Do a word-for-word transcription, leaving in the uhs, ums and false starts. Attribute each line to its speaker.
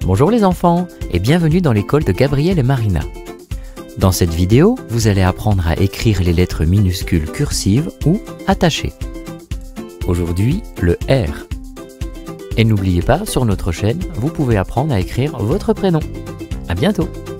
Speaker 1: Bonjour les enfants et bienvenue dans l'école de Gabriel et Marina. Dans cette vidéo, vous allez apprendre à écrire les lettres minuscules cursives ou attachées. Aujourd'hui, le R. Et n'oubliez pas, sur notre chaîne, vous pouvez apprendre à écrire votre prénom. À bientôt!